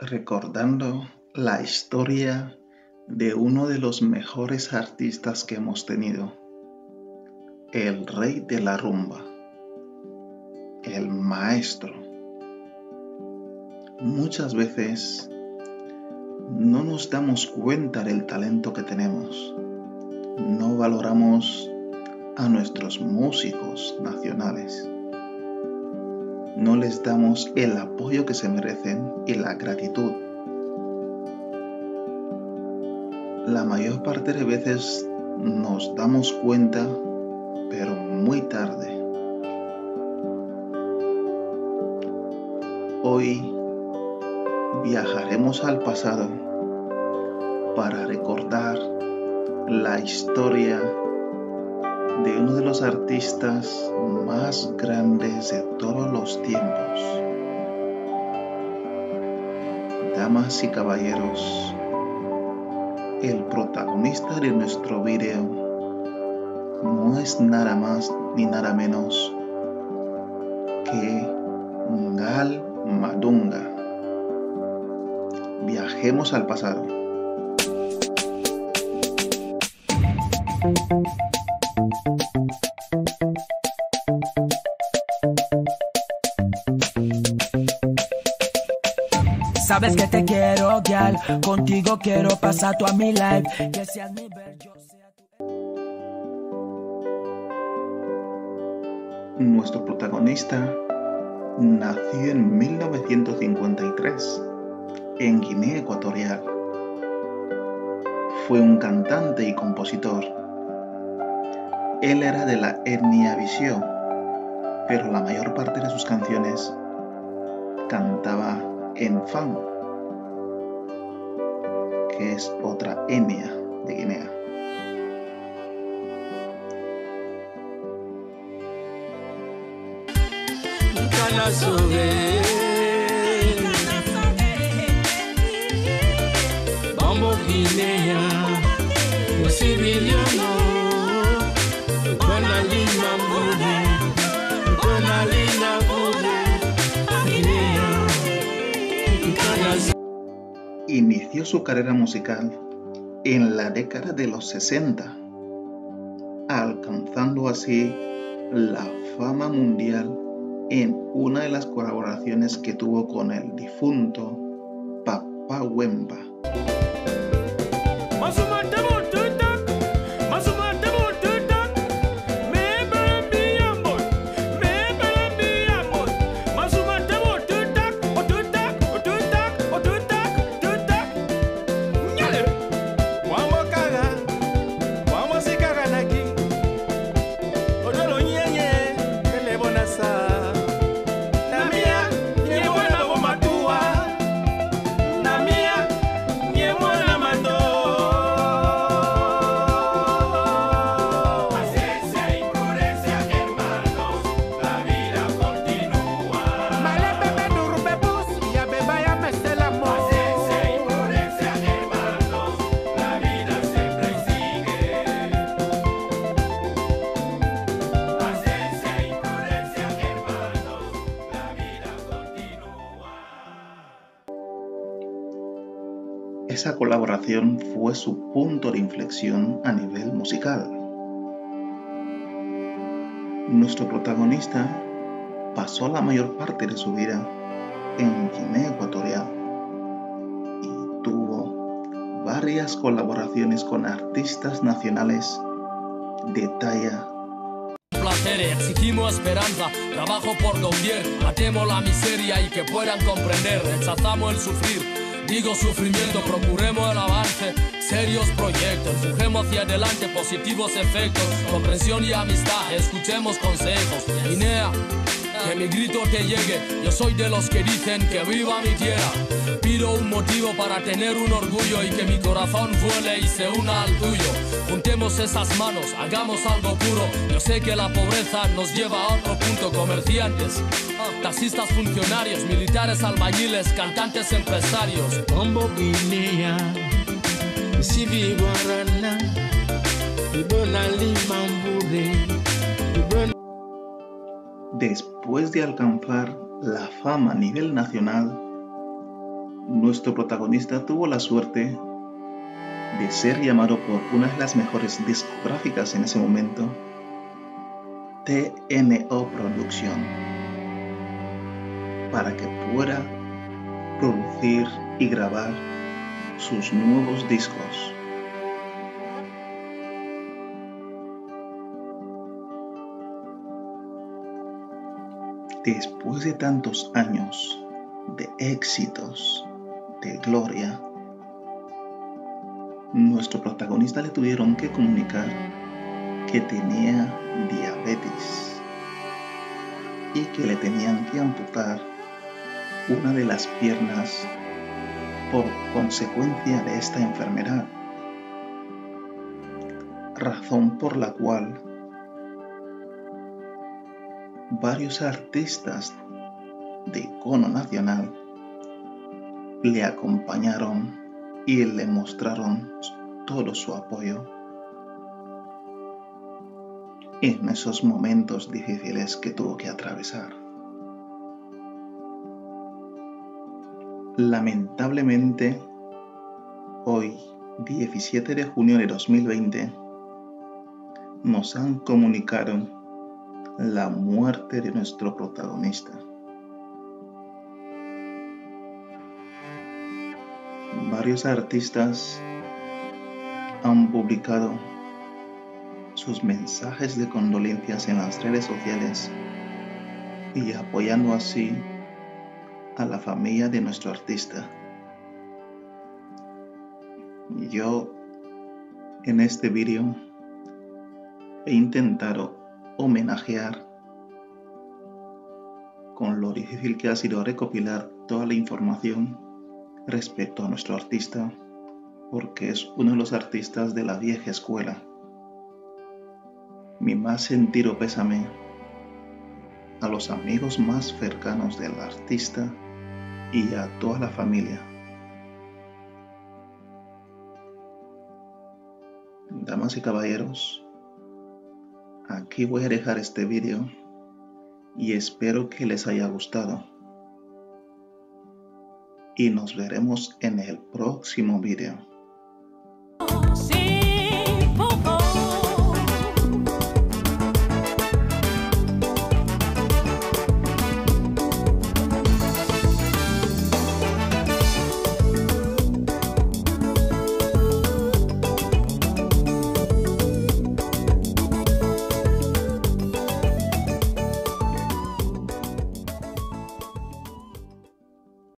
recordando la historia de uno de los mejores artistas que hemos tenido, el rey de la rumba, el maestro. Muchas veces no nos damos cuenta del talento que tenemos, no valoramos a nuestros músicos nacionales, no les damos el apoyo que se merecen y la gratitud. La mayor parte de veces nos damos cuenta, pero muy tarde. Hoy viajaremos al pasado para recordar la historia de uno de los artistas más grandes de todos los tiempos. Damas y caballeros, el protagonista de nuestro video no es nada más ni nada menos que Ngal Mayunga. Viajemos al pasado. Sabes que te quiero, girl. Contigo quiero pasar toda mi life. Que seas mi ver, yo sea tu... Nuestro protagonista nació en 1953 en Guinea Ecuatorial. Fue un cantante y compositor. Él era de la etnia Bisio, pero la mayor parte de sus canciones cantaba en Fang, que es otra etnia de Guinea. Inició su carrera musical en la década de los 60, alcanzando así la fama mundial en una de las colaboraciones que tuvo con el difunto Papa Wemba. Esa colaboración fue su punto de inflexión a nivel musical. Nuestro protagonista pasó la mayor parte de su vida en Guinea Ecuatorial y tuvo varias colaboraciones con artistas nacionales de talla. Exigimos esperanza, trabajo por doquier, matemos la miseria y que puedan comprender, rechazamos el sufrir. Digo sufrimiento, procuremos el avance, serios proyectos, empujemos hacia adelante positivos efectos, comprensión y amistad, escuchemos consejos. Guinea, que mi grito te llegue, yo soy de los que dicen que viva mi tierra. Pido un motivo para tener un orgullo y que mi corazón vuele y se una al tuyo. Juntemos esas manos, hagamos algo puro. Yo sé que la pobreza nos lleva a otro punto. Comerciantes, taxistas, funcionarios, militares, albañiles, cantantes, empresarios. Combo Guinea, Sibi Guarana, Ibonali Mambure, Después de alcanzar la fama a nivel nacional, nuestro protagonista tuvo la suerte de ser llamado por una de las mejores discográficas en ese momento, TNO Producción, para que pueda producir y grabar sus nuevos discos. Después de tantos años de éxitos, de gloria, nuestro protagonista le tuvieron que comunicar que tenía diabetes y que le tenían que amputar una de las piernas por consecuencia de esta enfermedad, razón por la cual varios artistas de icono nacional le acompañaron y le mostraron todo su apoyo en esos momentos difíciles que tuvo que atravesar. Lamentablemente, hoy, 17 de junio de 2020, nos han comunicado la muerte de nuestro protagonista. Varios artistas han publicado sus mensajes de condolencias en las redes sociales y apoyando así a la familia de nuestro artista. Yo en este vídeo he intentado homenajear con lo difícil que ha sido recopilar toda la información respecto a nuestro artista, porque es uno de los artistas de la vieja escuela. Mi más sentido pésame a los amigos más cercanos del artista y a toda la familia. Damas y caballeros, aquí voy a dejar este vídeo y espero que les haya gustado. Y nos veremos en el próximo vídeo.